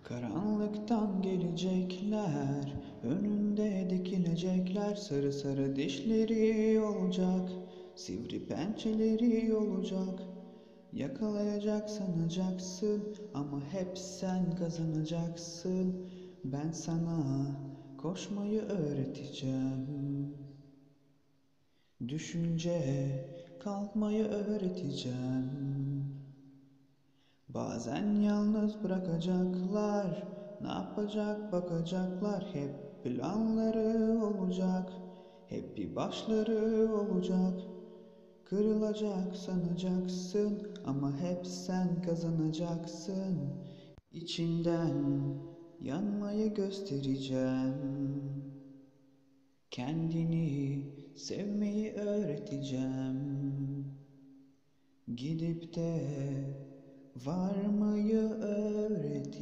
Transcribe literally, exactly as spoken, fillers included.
Karanlıktan gelecekler, önünde dikilecekler. Sarı sarı dişleri olacak, sivri pençeleri olacak. Yakalayacak sanacaksın ama hep sen kazanacaksın. Ben sana koşmayı öğreteceğim. Düşünce kalkmayı öğreteceğim. Bazen yalnız bırakacaklar, ne yapacak bakacaklar. Hep planları olacak, hep bir başları olacak. Kırılacak sanacaksın ama hep sen kazanacaksın. İçinden yanmayı göstereceğim. Kendini sevmeyi öğreteceğim. Gidip de varmayı öğreteceğim.